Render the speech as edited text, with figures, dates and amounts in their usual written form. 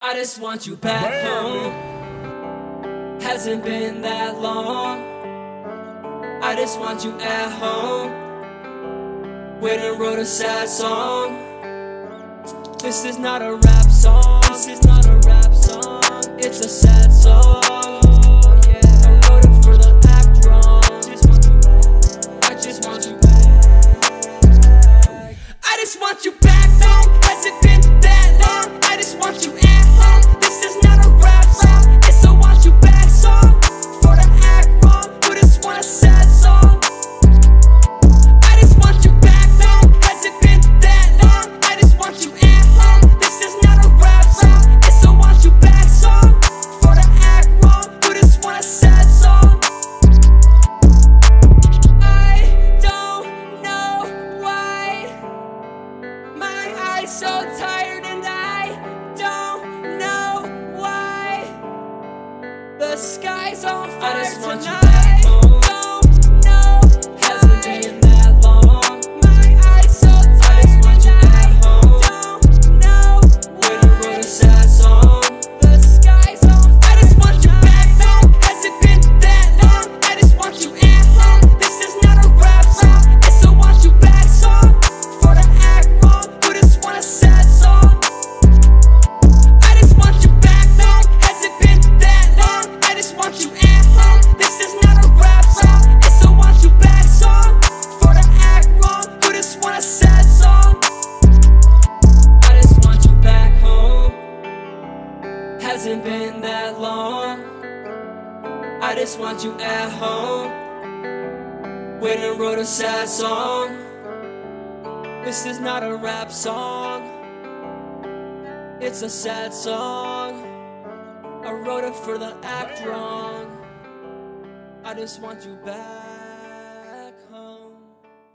I just want you back home. Hasn't been that long. I just want you at home. Went and wrote a sad song. This is not a rap song. This is not a rap song. It's a sad song. Yeah, I wrote it for the act wrong. I just want you back. I just want you back home. Hasn't been that long. I just want you at home. This is not a rap song. It's a want you back song. For the act wrong, you just want a sad song. I just want you back home. Hasn't been that long. I just want you at home. This is not a rap song. It's a want you back song. For the act wrong, you just want a sad song. I don't know why my eyes so tired, and I don't know why the sky's on fire. I just want you back home. Don't know hasn't been that long. My eyes so tired, I just want you back home. Don't know when I wrote a sad song. The sky's on fire. I just want you back home. Hasn't been that long. I just want you at home. This is not a rap song. It's a want you back song. For the act wrong, you just want a sad song. I just want you back home. Hasn't been that long. I just want you at home. This is not a rap song. It's a want you back song. For the act wrong, you just want a sad song. I just want you back home. Hasn't been that long. I just want you at home. Went and wrote a sad song. This is not a rap song. It's a sad song. I wrote it for the act wrong. I just want you back.